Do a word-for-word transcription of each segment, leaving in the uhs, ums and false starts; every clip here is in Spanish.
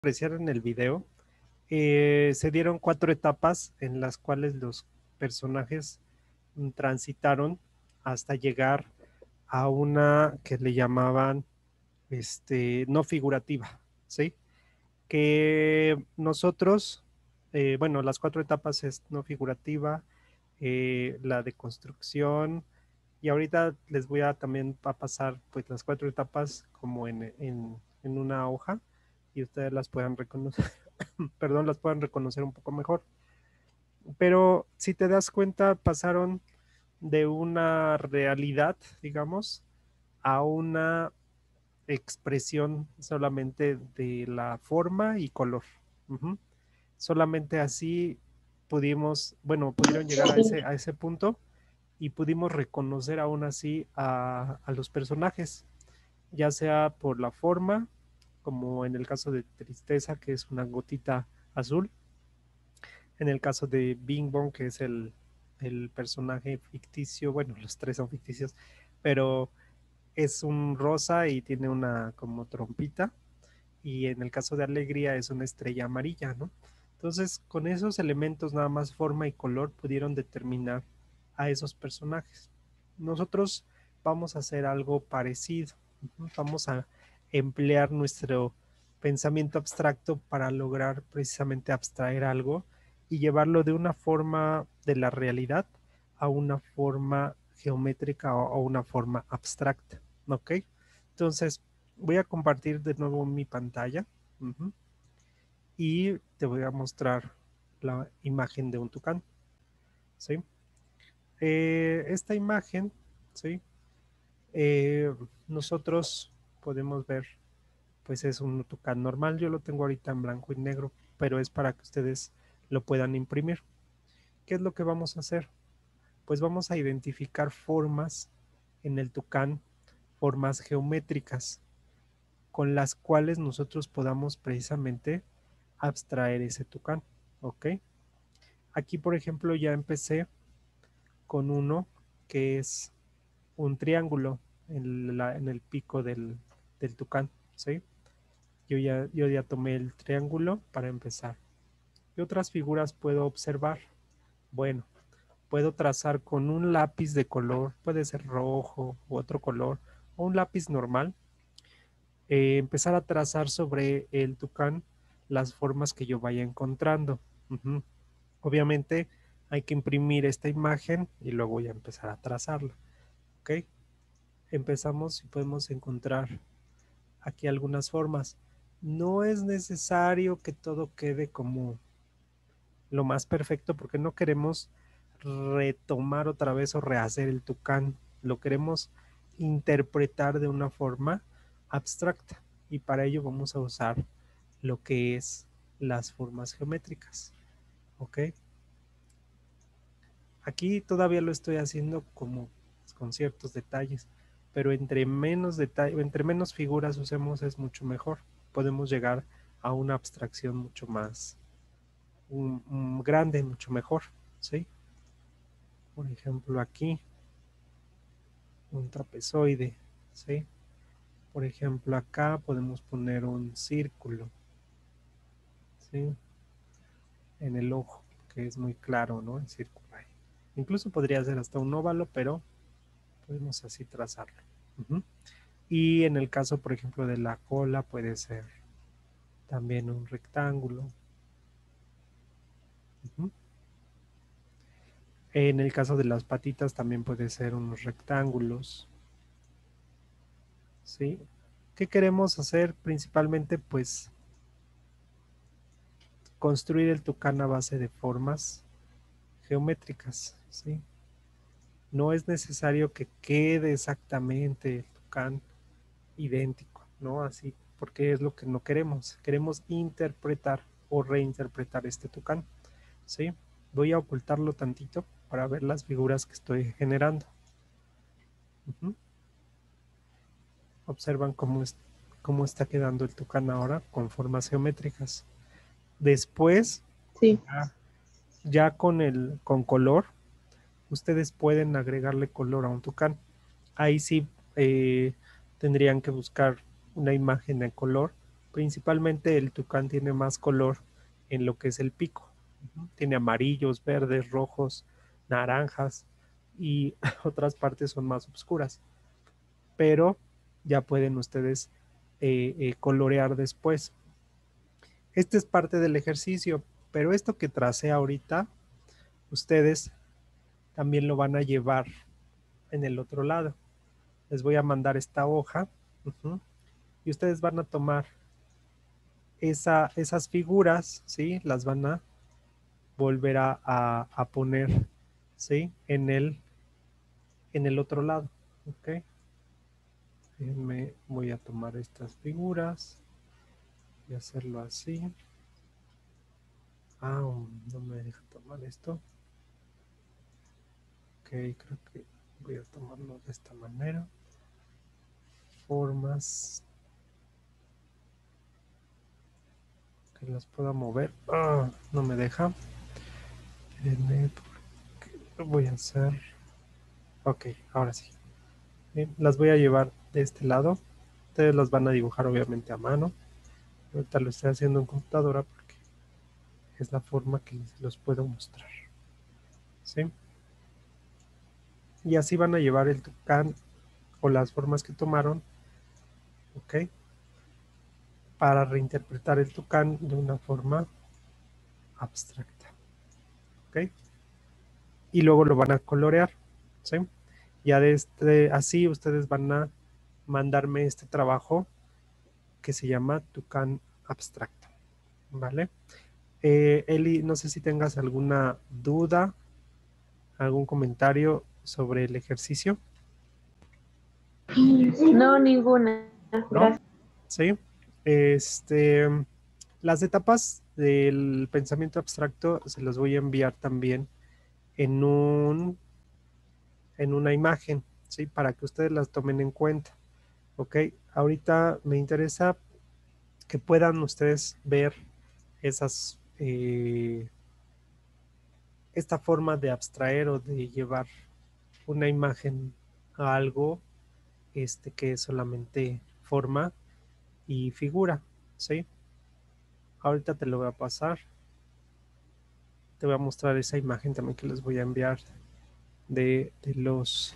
apreciar en el video, eh, se dieron cuatro etapas en las cuales los personajes mm, transitaron hasta llegar a una que le llamaban este, no figurativa, ¿sí? Que nosotros, eh, bueno, las cuatro etapas es no figurativa, eh, la de construcción, y ahorita les voy a también a pasar pues las cuatro etapas como en, en, en una hoja y ustedes las puedan reconocer, perdón, las puedan reconocer un poco mejor. Pero si te das cuenta, pasaron de una realidad, digamos, a una expresión solamente de la forma y color. Ujú. Solamente así pudimos, bueno, pudieron llegar a ese, a ese punto y pudimos reconocer aún así a, a los personajes, ya sea por la forma, como en el caso de Tristeza, que es una gotita azul, en el caso de Bing Bong, que es el, el personaje ficticio, bueno, los tres son ficticios, pero es un rosa y tiene una como trompita, y en el caso de Alegría es una estrella amarilla, ¿no? Entonces, con esos elementos, nada más forma y color, pudieron determinar a esos personajes. Nosotros vamos a hacer algo parecido. Vamos a emplear nuestro pensamiento abstracto para lograr precisamente abstraer algo y llevarlo de una forma de la realidad a una forma geométrica o a una forma abstracta. ¿Ok? Entonces, voy a compartir de nuevo mi pantalla. Uh-huh, y te voy a mostrar la imagen de un tucán. ¿Sí? Eh, esta imagen, ¿sí? Eh, nosotros podemos ver, pues es un tucán normal. Yo lo tengo ahorita en blanco y negro, pero es para que ustedes lo puedan imprimir. ¿Qué es lo que vamos a hacer? Pues vamos a identificar formas en el tucán, formas geométricas, con las cuales nosotros podamos precisamente abstraer ese tucán. ¿Ok? Aquí, por ejemplo, ya empecé con uno que es un triángulo en, la, en el pico del, del tucán. ¿Sí? Yo ya, yo ya tomé el triángulo para empezar. ¿Qué otras figuras puedo observar? Bueno, puedo trazar con un lápiz de color, puede ser rojo u otro color, o un lápiz normal, eh, empezar a trazar sobre el tucán las formas que yo vaya encontrando. Uh-huh. Obviamente hay que imprimir esta imagen y luego voy a empezar a trazarla. ¿Ok? Empezamos y podemos encontrar aquí algunas formas. No es necesario que todo quede como lo más perfecto porque no queremos retomar otra vez o rehacer el tucán. Lo queremos interpretar de una forma abstracta y para ello vamos a usar lo que es las formas geométricas. ¿Ok? Aquí todavía lo estoy haciendo como con ciertos detalles, pero entre menos detalle, entre menos figuras usemos es mucho mejor. Podemos llegar a una abstracción mucho más un, un grande, mucho mejor, ¿sí? Por ejemplo, aquí un trapezoide, ¿sí? Por ejemplo, acá podemos poner un círculo, ¿sí? En el ojo, que es muy claro, ¿no? El círculo ahí. Incluso podría ser hasta un óvalo, pero podemos así trazarlo. Uh-huh. Y en el caso, por ejemplo, de la cola, puede ser también un rectángulo. Uh-huh. En el caso de las patitas, también puede ser unos rectángulos. ¿Sí? ¿Qué queremos hacer? Principalmente, pues, construir el tucán a base de formas geométricas, ¿sí? No es necesario que quede exactamente el tucán idéntico, ¿no? Así, porque es lo que no queremos. Queremos interpretar o reinterpretar este tucán, ¿sí? Voy a ocultarlo tantito para ver las figuras que estoy generando. Uh-huh. Observan cómo, es, cómo está quedando el tucán ahora con formas geométricas. Después, sí. ya, ya con, el, con color, ustedes pueden agregarle color a un tucán. Ahí sí eh, tendrían que buscar una imagen de color Principalmente el tucán tiene más color en lo que es el pico. Tiene amarillos, verdes, rojos, naranjas y otras partes son más oscuras. Pero ya pueden ustedes eh, eh, colorear después. Este es parte del ejercicio, pero esto que tracé ahorita, ustedes también lo van a llevar en el otro lado. Les voy a mandar esta hoja uh-huh, y ustedes van a tomar esa, esas figuras, ¿sí? Las van a volver a, a, a poner, ¿sí? En el, en el otro lado, ¿ok? Déjenme, voy a tomar estas figuras y hacerlo así. Ah, no me deja tomar esto. Ok, creo que voy a tomarlo de esta manera. Formas que las pueda mover. Ah, no me deja. Lo voy a hacer. Ok, ahora sí. Bien, las voy a llevar de este lado. Ustedes las van a dibujar obviamente a mano. Ahorita lo estoy haciendo en computadora porque es la forma que se los puedo mostrar. ¿Sí? Y así van a llevar el tucán o las formas que tomaron. ¿Ok? Para reinterpretar el tucán de una forma abstracta. ¿Ok? Y luego lo van a colorear. ¿Sí? Ya de este, así ustedes van a mandarme este trabajo que se llama tucán abstracto. ¿Vale? Eh, Eli, no sé si tengas alguna duda, algún comentario sobre el ejercicio. No, ninguna. ¿No? Gracias. Sí. Este, las etapas del pensamiento abstracto se las voy a enviar también en un, en una imagen, ¿sí? Para que ustedes las tomen en cuenta. Ok, ahorita me interesa que puedan ustedes ver esas, eh, esta forma de abstraer o de llevar una imagen a algo este, que es solamente forma y figura, ¿sí? Ahorita te lo voy a pasar. Te voy a mostrar esa imagen también que les voy a enviar de, de los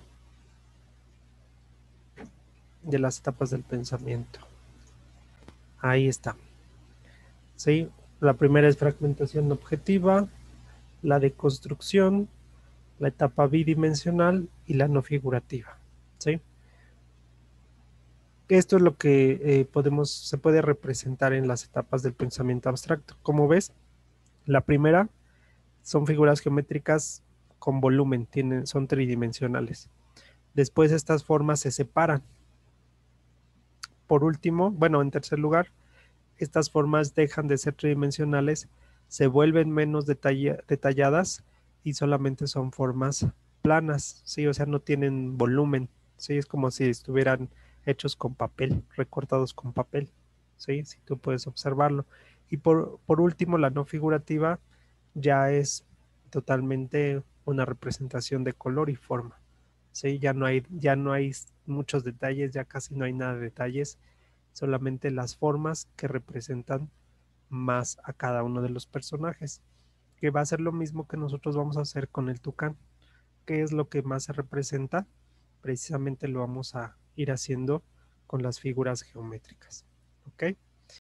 de las etapas del pensamiento. Ahí está. ¿Sí? La primera es fragmentación objetiva, la de construcción, la etapa bidimensional y la no figurativa. ¿Sí? Esto es lo que eh, podemos, se puede representar en las etapas del pensamiento abstracto. Como ves, la primera son figuras geométricas con volumen, tienen, son tridimensionales. Después estas formas se separan. Por último, bueno, en tercer lugar, estas formas dejan de ser tridimensionales, se vuelven menos detalla, detalladas y solamente son formas planas, ¿sí? O sea, no tienen volumen, ¿sí? Es como si estuvieran hechos con papel, recortados con papel, ¿sí? Si tú puedes observarlo. Y por, por último, la no figurativa ya es totalmente una representación de color y forma, ¿sí? Ya no hay, ya no hay muchos detalles, ya casi no hay nada de detalles, solamente las formas que representan más a cada uno de los personajes, que va a ser lo mismo que nosotros vamos a hacer con el tucán. ¿Qué es lo que más se representa? Precisamente lo vamos a ir haciendo con las figuras geométricas. ¿Ok?